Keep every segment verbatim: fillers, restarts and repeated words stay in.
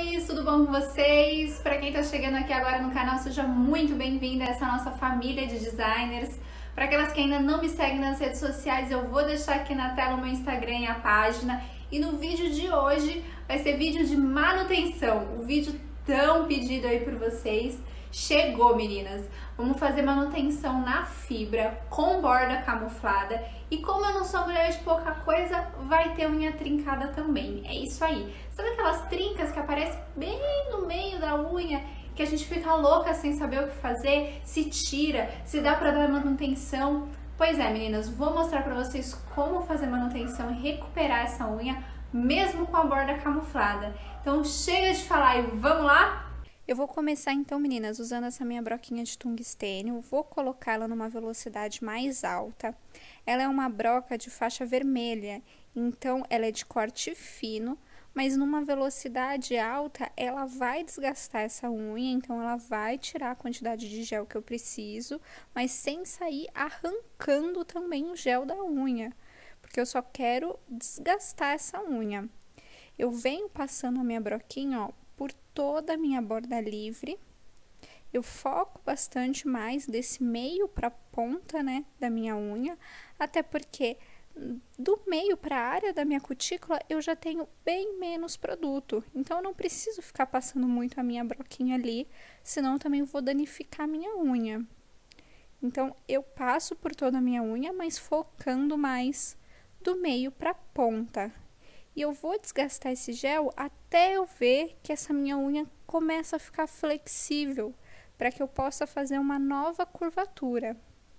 amores, tudo bom com vocês? Para quem está chegando aqui agora no canal, seja muito bem-vinda a essa nossa família de designers. Para aquelas que ainda não me seguem nas redes sociais, eu vou deixar aqui na tela o meu Instagram e a página. E no vídeo de hoje vai ser vídeo de manutenção, o vídeo tão pedido aí por vocês. Chegou, meninas! Vamos fazer manutenção na fibra com borda camuflada. E como eu não sou mulher de pouca coisa, vai ter unha trincada também. É isso aí. Sabe aquelas trincas que aparecem bem no meio da unha, que a gente fica louca sem saber o que fazer, se tira, se dá pra dar manutenção? Pois é, meninas, vou mostrar pra vocês como fazer manutenção e recuperar essa unha, mesmo com a borda camuflada. Então chega de falar e vamos lá? Eu vou começar então, meninas, usando essa minha broquinha de tungstênio. Vou colocá-la numa velocidade mais alta. Ela é uma broca de faixa vermelha, então ela é de corte fino, mas numa velocidade alta ela vai desgastar essa unha, então ela vai tirar a quantidade de gel que eu preciso, mas sem sair arrancando também o gel da unha, porque eu só quero desgastar essa unha. Eu venho passando a minha broquinha, ó, por toda a minha borda livre. Eu foco bastante mais desse meio para a ponta, né, da minha unha, até porque do meio para a área da minha cutícula eu já tenho bem menos produto, então eu não preciso ficar passando muito a minha broquinha ali, senão eu também vou danificar a minha unha. Então eu passo por toda a minha unha, mas focando mais do meio para a ponta. E eu vou desgastar esse gel até eu ver que essa minha unha começa a ficar flexível, para que eu possa fazer uma nova curvatura.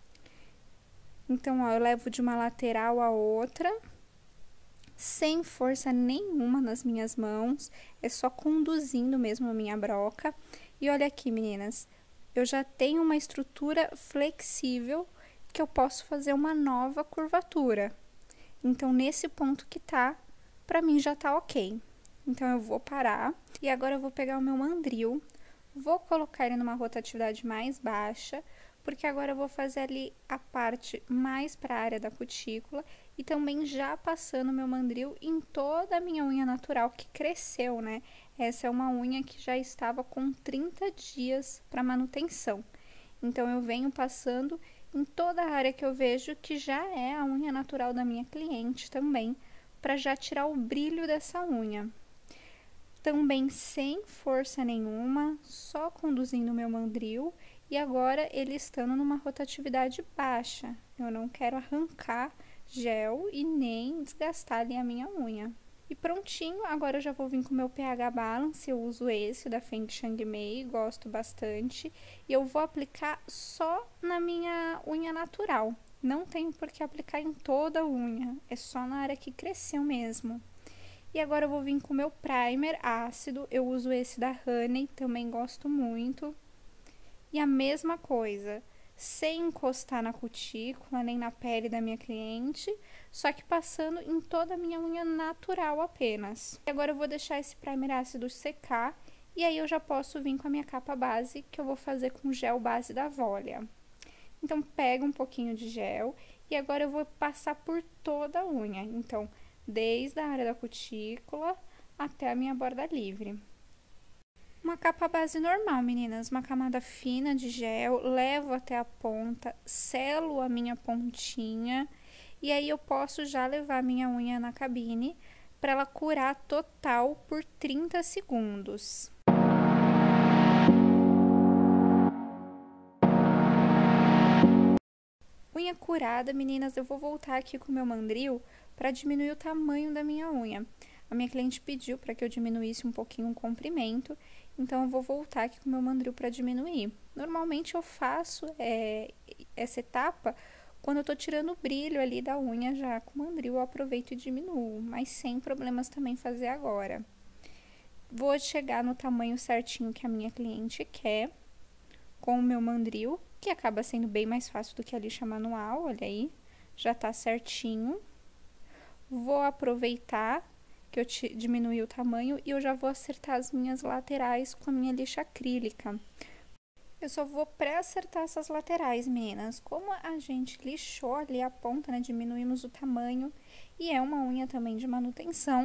Então, ó, eu levo de uma lateral a outra, sem força nenhuma nas minhas mãos, é só conduzindo mesmo a minha broca. E olha aqui, meninas, eu já tenho uma estrutura flexível que eu posso fazer uma nova curvatura. Então, nesse ponto que tá, pra mim já tá ok. Então, eu vou parar e agora eu vou pegar o meu mandril, vou colocar ele numa rotatividade mais baixa, porque agora eu vou fazer ali a parte mais para a área da cutícula e também já passando o meu mandril em toda a minha unha natural que cresceu, né? Essa é uma unha que já estava com trinta dias para manutenção. Então, eu venho passando em toda a área que eu vejo que já é a unha natural da minha cliente também, para já tirar o brilho dessa unha. Também sem força nenhuma, só conduzindo o meu mandril e agora ele estando numa rotatividade baixa. Eu não quero arrancar gel e nem desgastar ali a minha unha. E prontinho, agora eu já vou vir com o meu pH Balance, eu uso esse da Feng Shang Mei, gosto bastante. E eu vou aplicar só na minha unha natural. Não tenho por que aplicar em toda a unha, é só na área que cresceu mesmo. E agora eu vou vir com o meu primer ácido, eu uso esse da Honey, também gosto muito. E a mesma coisa, sem encostar na cutícula, nem na pele da minha cliente, só que passando em toda a minha unha natural apenas. E agora eu vou deixar esse primer ácido secar, e aí eu já posso vir com a minha capa base, que eu vou fazer com gel base da Volia. Então, pega um pouquinho de gel e agora eu vou passar por toda a unha. Então, desde a área da cutícula até a minha borda livre. Uma capa base normal, meninas. Uma camada fina de gel, levo até a ponta, selo a minha pontinha e aí eu posso já levar a minha unha na cabine para ela curar total por trinta segundos. Unha curada, meninas, eu vou voltar aqui com o meu mandril para diminuir o tamanho da minha unha. A minha cliente pediu para que eu diminuísse um pouquinho o comprimento, então eu vou voltar aqui com o meu mandril para diminuir. Normalmente eu faço é, essa etapa quando eu tô tirando o brilho ali da unha já com o mandril, eu aproveito e diminuo, mas sem problemas também fazer agora. Vou chegar no tamanho certinho que a minha cliente quer com o meu mandril, que acaba sendo bem mais fácil do que a lixa manual, olha aí, já tá certinho. Vou aproveitar que eu diminui o tamanho e eu já vou acertar as minhas laterais com a minha lixa acrílica. Eu só vou pré-acertar essas laterais, meninas. Como a gente lixou ali a ponta, né, diminuímos o tamanho e é uma unha também de manutenção,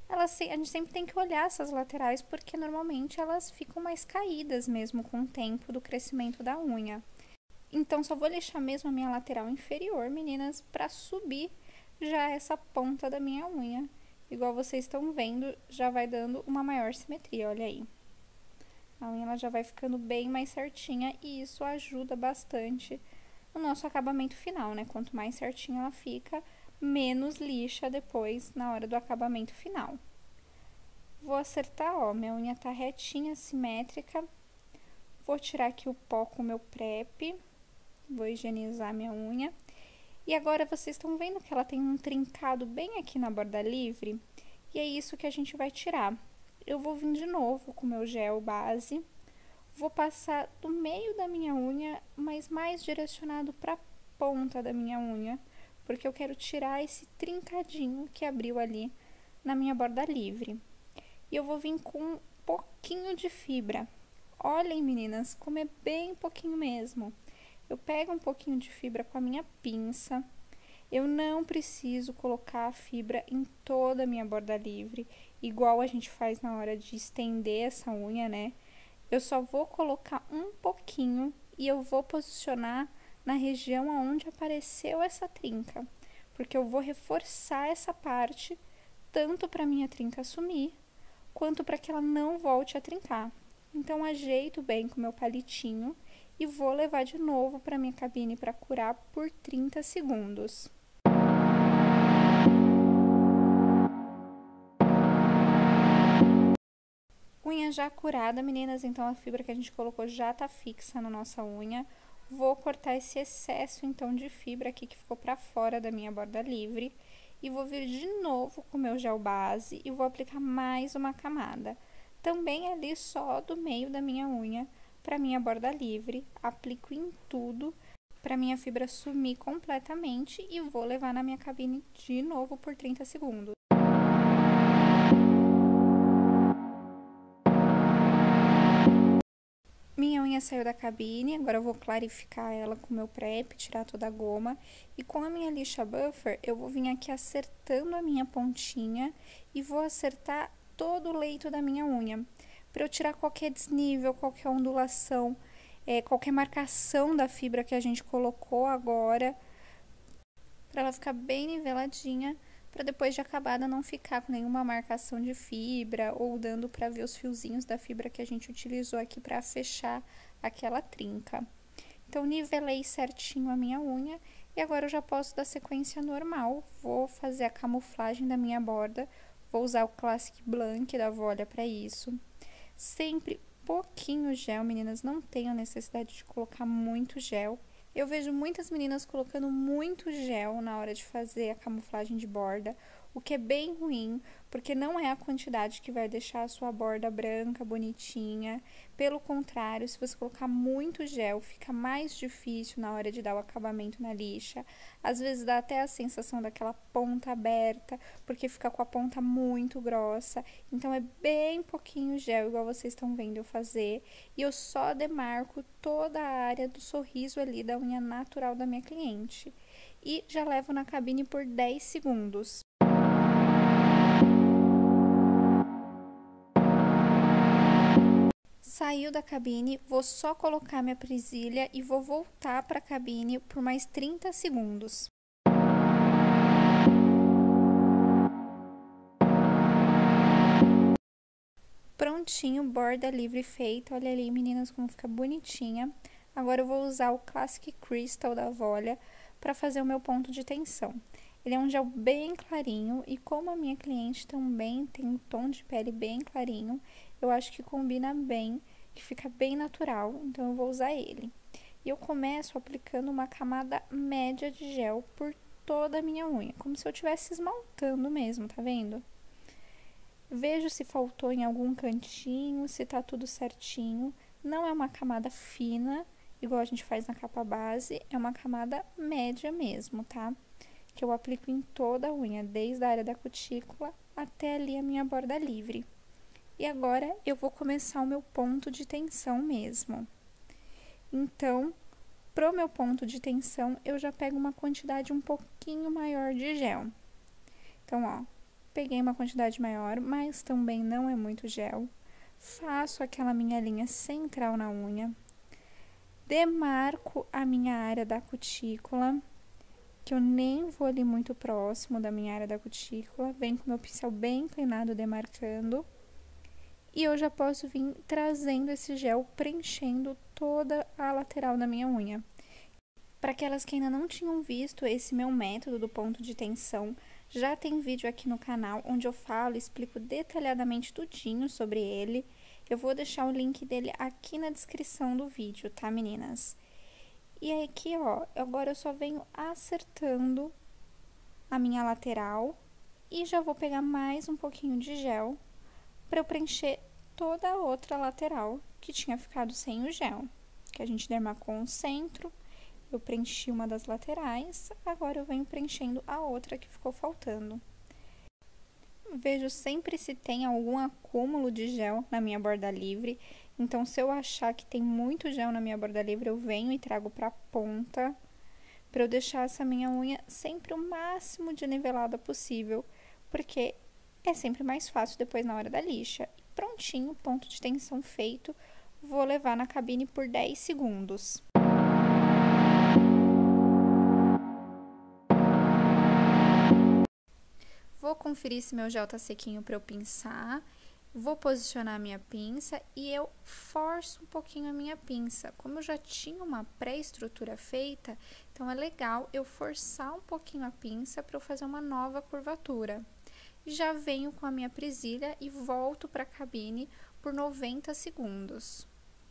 elas, a gente sempre tem que olhar essas laterais, porque normalmente elas ficam mais caídas mesmo com o tempo do crescimento da unha. Então, só vou lixar mesmo a minha lateral inferior, meninas, para subir já essa ponta da minha unha. Igual vocês estão vendo, já vai dando uma maior simetria, olha aí. A unha ela já vai ficando bem mais certinha e isso ajuda bastante no nosso acabamento final, né? Quanto mais certinha ela fica, menos lixa depois na hora do acabamento final. Vou acertar, ó, minha unha tá retinha, simétrica. Vou tirar aqui o pó com o meu prep. Vou higienizar minha unha. E agora vocês estão vendo que ela tem um trincado bem aqui na borda livre? E é isso que a gente vai tirar. Eu vou vir de novo com o meu gel base. Vou passar do meio da minha unha, mas mais direcionado para a ponta da minha unha, porque eu quero tirar esse trincadinho que abriu ali na minha borda livre. E eu vou vir com um pouquinho de fibra. Olhem, meninas, como é bem pouquinho mesmo. Eu pego um pouquinho de fibra com a minha pinça. Eu não preciso colocar a fibra em toda a minha borda livre, igual a gente faz na hora de estender essa unha, né? Eu só vou colocar um pouquinho e eu vou posicionar na região onde apareceu essa trinca, porque eu vou reforçar essa parte, tanto para minha trinca sumir, quanto para que ela não volte a trincar. Então, ajeito bem com o meu palitinho e vou levar de novo para minha cabine para curar por trinta segundos. Unha já curada, meninas, então a fibra que a gente colocou já tá fixa na nossa unha. Vou cortar esse excesso, então, de fibra aqui que ficou pra fora da minha borda livre. E vou vir de novo com o meu gel base e vou aplicar mais uma camada. Também ali só do meio da minha unha pra minha borda livre. Aplico em tudo pra minha fibra sumir completamente e vou levar na minha cabine de novo por trinta segundos. Minha unha saiu da cabine, agora eu vou clarificar ela com o meu prep, tirar toda a goma. E com a minha lixa buffer, eu vou vir aqui acertando a minha pontinha e vou acertar todo o leito da minha unha. Para eu tirar qualquer desnível, qualquer ondulação, é, qualquer marcação da fibra que a gente colocou agora. Para ela ficar bem niveladinha, para depois de acabada não ficar com nenhuma marcação de fibra ou dando para ver os fiozinhos da fibra que a gente utilizou aqui para fechar aquela trinca. Então, nivelei certinho a minha unha e agora eu já posso dar sequência normal. Vou fazer a camuflagem da minha borda, vou usar o Classic Blank da Volia para isso. Sempre pouquinho gel, meninas, não tenho necessidade de colocar muito gel. Eu vejo muitas meninas colocando muito gel na hora de fazer a camuflagem de borda, o que é bem ruim, porque não é a quantidade que vai deixar a sua borda branca, bonitinha. Pelo contrário, se você colocar muito gel, fica mais difícil na hora de dar o acabamento na lixa. Às vezes dá até a sensação daquela ponta aberta, porque fica com a ponta muito grossa. Então, é bem pouquinho gel, igual vocês estão vendo eu fazer. E eu só demarco toda a área do sorriso ali da unha natural da minha cliente. E já levo na cabine por dez segundos. Saiu da cabine, vou só colocar minha presilha e vou voltar para a cabine por mais trinta segundos. Prontinho, borda livre feita. Olha ali, meninas, como fica bonitinha. Agora eu vou usar o Classic Crystal da Volia para fazer o meu ponto de tensão. Ele é um gel bem clarinho e como a minha cliente também tem um tom de pele bem clarinho, eu acho que combina bem, que fica bem natural, então eu vou usar ele. E eu começo aplicando uma camada média de gel por toda a minha unha, como se eu estivesse esmaltando mesmo, tá vendo? Vejo se faltou em algum cantinho, se tá tudo certinho. Não é uma camada fina, igual a gente faz na capa base, é uma camada média mesmo, tá? Que eu aplico em toda a unha, desde a área da cutícula até ali a minha borda livre. E agora, eu vou começar o meu ponto de tensão mesmo. Então, pro meu ponto de tensão, eu já pego uma quantidade um pouquinho maior de gel. Então, ó, peguei uma quantidade maior, mas também não é muito gel. Faço aquela minha linha central na unha. Demarco a minha área da cutícula, que eu nem vou ali muito próximo da minha área da cutícula. Venho com meu pincel bem inclinado, demarcando. E eu já posso vir trazendo esse gel, preenchendo toda a lateral da minha unha. Para aquelas que ainda não tinham visto esse meu método do ponto de tensão, já tem vídeo aqui no canal onde eu falo e explico detalhadamente tudinho sobre ele. Eu vou deixar o link dele aqui na descrição do vídeo, tá, meninas? E aí aqui, ó, agora eu só venho acertando a minha lateral e já vou pegar mais um pouquinho de gel para eu preencher toda a outra lateral que tinha ficado sem o gel, que a gente demarcou o centro. Eu preenchi uma das laterais, agora eu venho preenchendo a outra que ficou faltando. Vejo sempre se tem algum acúmulo de gel na minha borda livre, então se eu achar que tem muito gel na minha borda livre, eu venho e trago para a ponta, para eu deixar essa minha unha sempre o máximo de nivelada possível, porque é sempre mais fácil depois na hora da lixa. Prontinho, ponto de tensão feito, vou levar na cabine por dez segundos. Vou conferir se meu gel tá sequinho para eu pinçar, vou posicionar a minha pinça e eu forço um pouquinho a minha pinça. Como eu já tinha uma pré-estrutura feita, então é legal eu forçar um pouquinho a pinça para eu fazer uma nova curvatura. Já venho com a minha presilha e volto para a cabine por noventa segundos.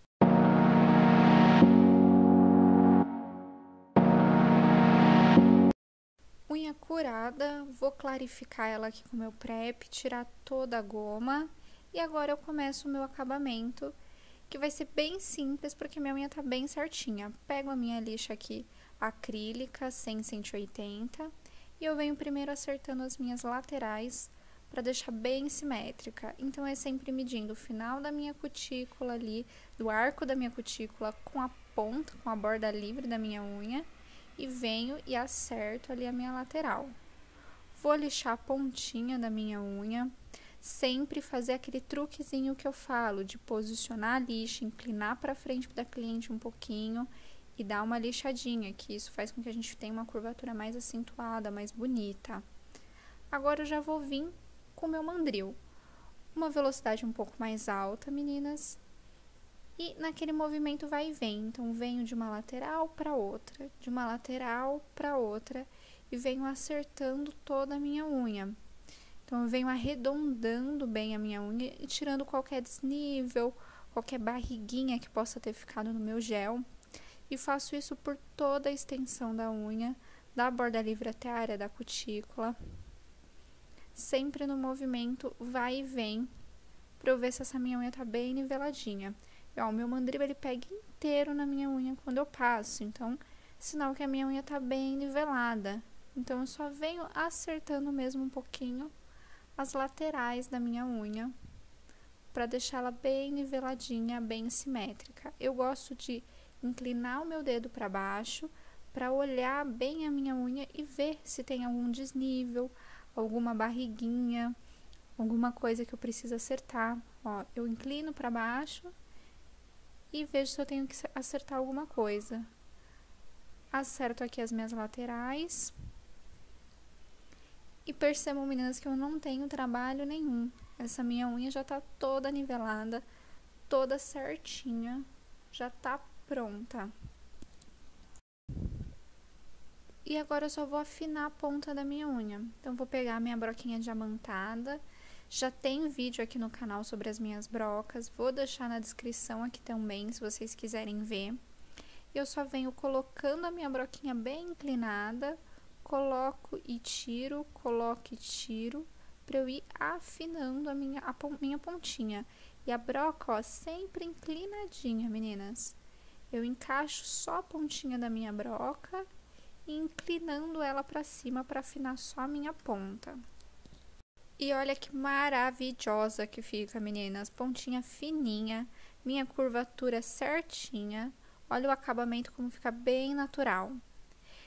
Unha curada, vou clarificar ela aqui com o meu prep, tirar toda a goma. E agora eu começo o meu acabamento, que vai ser bem simples, porque minha unha tá bem certinha. Pego a minha lixa aqui acrílica, cem, cento e oitenta, e eu venho primeiro acertando as minhas laterais, para deixar bem simétrica. Então, é sempre medindo o final da minha cutícula ali, do arco da minha cutícula com a ponta, com a borda livre da minha unha, e venho e acerto ali a minha lateral. Vou lixar a pontinha da minha unha, sempre fazer aquele truquezinho que eu falo, de posicionar a lixa, inclinar para frente da cliente um pouquinho e dar uma lixadinha, que isso faz com que a gente tenha uma curvatura mais acentuada, mais bonita. Agora eu já vou vir com o meu mandril. Uma velocidade um pouco mais alta, meninas. E naquele movimento vai e vem. Então, venho de uma lateral para outra, de uma lateral para outra, e venho acertando toda a minha unha. Então, eu venho arredondando bem a minha unha e tirando qualquer desnível, qualquer barriguinha que possa ter ficado no meu gel. E faço isso por toda a extensão da unha, da borda livre até a área da cutícula. Sempre no movimento vai e vem, para eu ver se essa minha unha tá bem niveladinha. E, ó, o meu mandril, ele pega inteiro na minha unha quando eu passo, então, sinal que a minha unha tá bem nivelada. Então, eu só venho acertando mesmo um pouquinho as laterais da minha unha, para deixá-la bem niveladinha, bem simétrica. Eu gosto de inclinar o meu dedo para baixo, para olhar bem a minha unha e ver se tem algum desnível, alguma barriguinha, alguma coisa que eu preciso acertar. Ó, eu inclino para baixo e vejo se eu tenho que acertar alguma coisa. Acerto aqui as minhas laterais. E percebam, meninas, que eu não tenho trabalho nenhum. Essa minha unha já tá toda nivelada, toda certinha, já tá pronta. E agora eu só vou afinar a ponta da minha unha. Então, vou pegar a minha broquinha diamantada. Já tem vídeo aqui no canal sobre as minhas brocas. Vou deixar na descrição aqui também, se vocês quiserem ver. E eu só venho colocando a minha broquinha bem inclinada. Coloco e tiro, coloco e tiro. Pra eu ir afinando a minha, a minha pontinha. E a broca, ó, sempre inclinadinha, meninas. Eu encaixo só a pontinha da minha broca e inclinando ela para cima para afinar só a minha ponta. E olha que maravilhosa que fica, meninas. Pontinha fininha, minha curvatura certinha. Olha o acabamento como fica bem natural.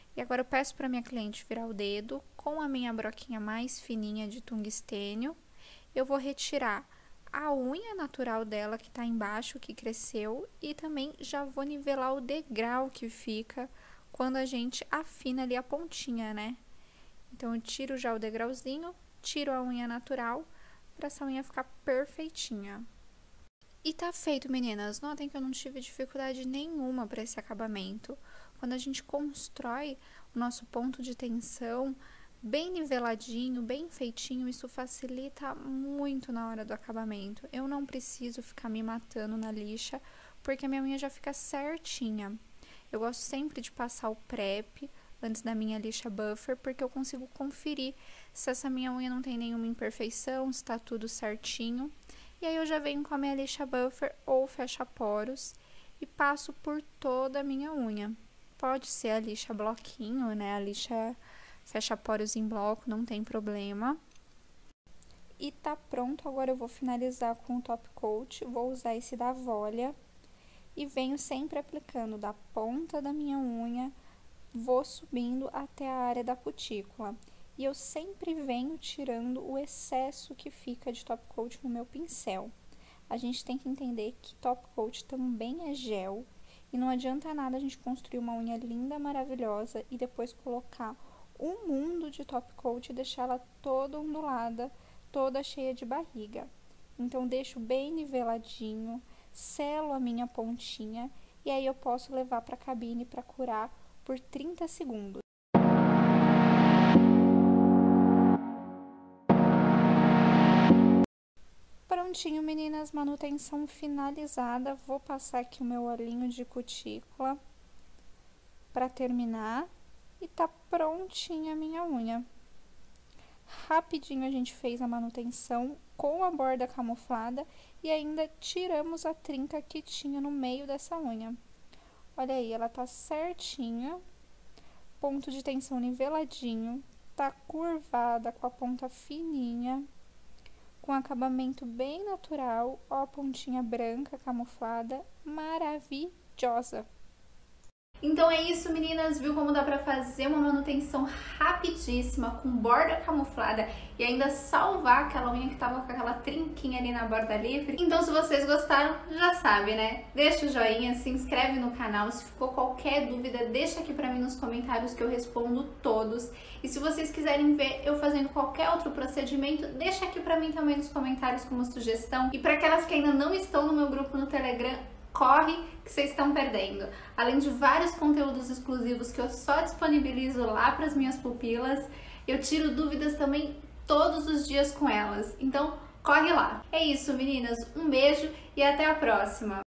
E agora eu peço para minha cliente virar o dedo com a minha broquinha mais fininha de tungstênio. Eu vou retirar a unha natural dela que tá embaixo, que cresceu, e também já vou nivelar o degrau que fica quando a gente afina ali a pontinha, né? Então eu tiro já o degrauzinho, tiro a unha natural para essa unha ficar perfeitinha. E tá feito, meninas. Notem que eu não tive dificuldade nenhuma para esse acabamento. Quando a gente constrói o nosso ponto de tensão bem niveladinho, bem feitinho, isso facilita muito na hora do acabamento. Eu não preciso ficar me matando na lixa, porque a minha unha já fica certinha. Eu gosto sempre de passar o prep antes da minha lixa buffer, porque eu consigo conferir se essa minha unha não tem nenhuma imperfeição, se tá tudo certinho. E aí eu já venho com a minha lixa buffer ou fecha poros e passo por toda a minha unha. Pode ser a lixa bloquinho, né? A lixa fecha poros em bloco, não tem problema. E tá pronto, agora eu vou finalizar com o top coat. Vou usar esse da Volia e venho sempre aplicando da ponta da minha unha, vou subindo até a área da cutícula. E eu sempre venho tirando o excesso que fica de top coat no meu pincel. A gente tem que entender que top coat também é gel. E não adianta nada a gente construir uma unha linda, maravilhosa e depois colocar um mundo de top coat e deixar ela toda ondulada, toda cheia de barriga. Então, deixo bem niveladinho, selo a minha pontinha e aí eu posso levar para a cabine para curar por trinta segundos. Prontinho, meninas, manutenção finalizada. Vou passar aqui o meu olhinho de cutícula para terminar e tá prontinha a minha unha. Rapidinho a gente fez a manutenção com a borda camuflada e ainda tiramos a trinca que tinha no meio dessa unha. Olha aí, ela tá certinha, ponto de tensão niveladinho, tá curvada com a ponta fininha, com acabamento bem natural, ó a pontinha branca camuflada, maravilhosa! Então é isso, meninas, viu como dá pra fazer uma manutenção rapidíssima, com borda camuflada e ainda salvar aquela unha que tava com aquela trinquinha ali na borda livre? Então se vocês gostaram, já sabe, né? Deixa o joinha, se inscreve no canal, se ficou qualquer dúvida, deixa aqui pra mim nos comentários que eu respondo todos. E se vocês quiserem ver eu fazendo qualquer outro procedimento, deixa aqui pra mim também nos comentários como sugestão. E para aquelas que ainda não estão no meu grupo no Telegram, corre que vocês estão perdendo. Além de vários conteúdos exclusivos que eu só disponibilizo lá para as minhas pupilas, eu tiro dúvidas também todos os dias com elas. Então, corre lá. É isso, meninas. Um beijo e até a próxima.